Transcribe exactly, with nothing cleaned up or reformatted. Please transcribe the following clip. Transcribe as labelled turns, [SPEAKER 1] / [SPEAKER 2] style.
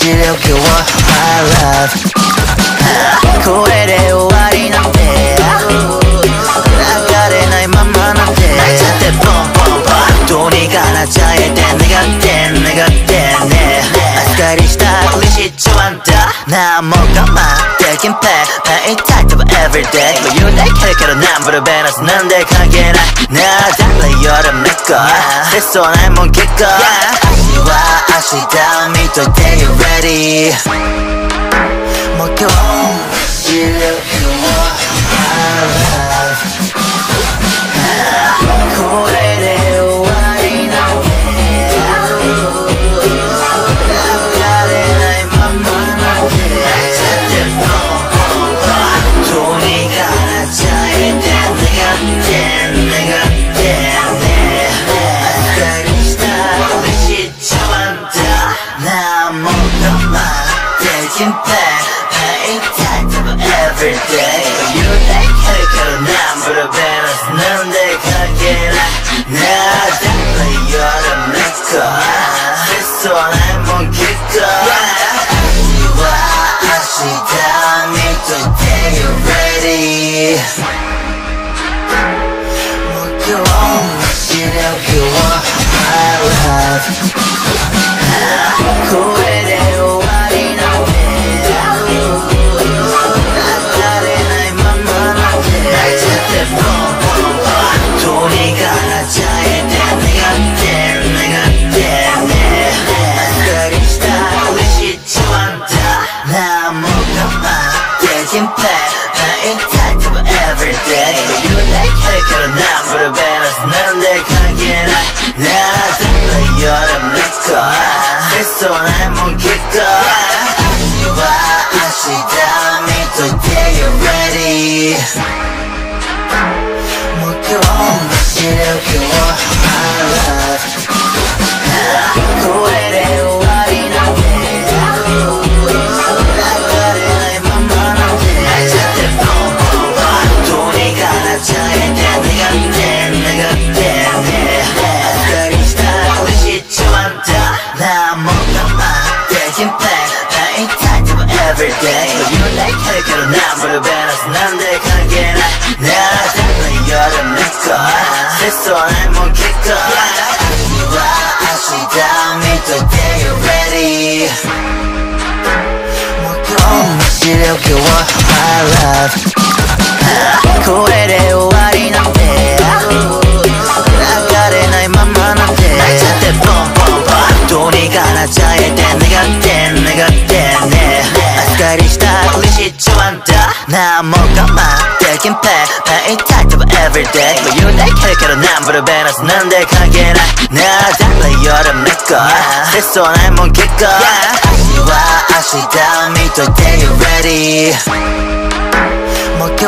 [SPEAKER 1] 視力を My love これで終わりなんて流れないままなんて泣いちゃってボンボンボンどうにかなっちゃえて願って願ってねあっさりしたふりしちまうんだなんも我慢できんペイペイタイト everyday 余裕できるけどなんブルベナスなんで関係ないなあ誰よりめっこ切そうないもん結構足は足だ見といて You ready もう今日視力をこれで終わりなんて流れないままなんてどうにかなっちゃえて願って願ってねあっさりしたふりしちまうんだなんも我慢できんペイタイト everyday 余裕できるけどなんブルベナスなんで関係ないなあ誰よりめっこ切そうないもん結構足は足だ見といて You ready もう今日視力を My love これで終わりなんて流れないままなんて泣いちゃってボンボンボンどうにかなっちゃえて願って願ってねあっさりしたふりしちまうんだなんも我慢できんペイペイタイト everyday 余裕できるけどなんブルベナスなんで関係ないなあ誰よりめっこ切そうないもん結構足は足だ見といて You ready もう今日視力を My love これで終わりなんて流れないままなんて泣いちゃってボンボンボンどうにかなっちゃえて願って願ってねあっさりしたふりしちまうんだなんも我慢できんペイペイタイト everyday 余裕できるけどなんブルベナスなんで関係ないなあ誰よりめっこ切そうないもん結構足は足だ見といて You ready もう今日視力を My love これで終わりなんて流れないままなんて泣いちゃってボンボンボンどうにかなっちゃえて願って願ってねあっさりしたふりしちまうんだなんも我慢できんペイペイタイト everyday 余裕できるけどなんブルベナスなんで関係ないなあ誰よりめっこ切そうないもん結構足は足だ見といて You ready